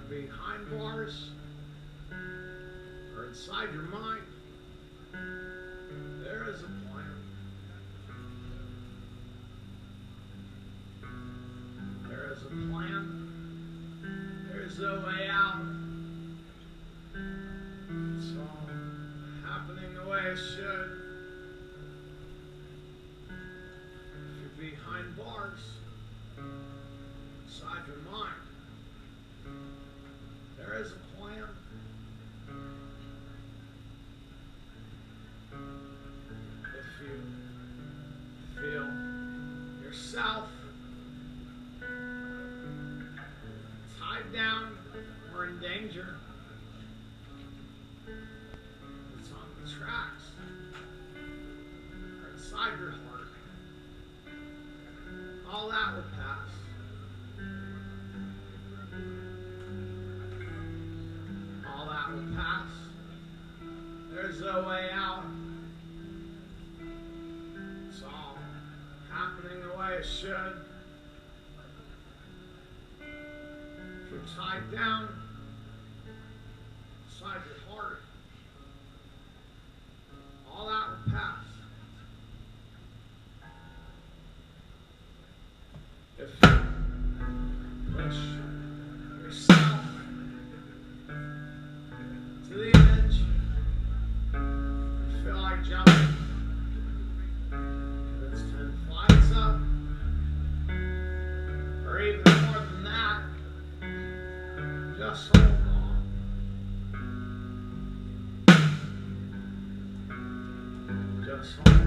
behind bars or inside your mind, there is a plan. There is a plan. There is a way out. It's all happening the way it should. If you're behind bars, inside your mind, there is a plan. If you feel yourself tied down or in danger, it's on the tracks or inside your heart. All that will pass. All that will pass. There's a way out. It's all happening the way it should. If you're tied down inside your heart, all that will pass. If you push yourself to the edge, you feel like jumping, if it's 10 flights up, or even more than that, just hold on. Just hold on.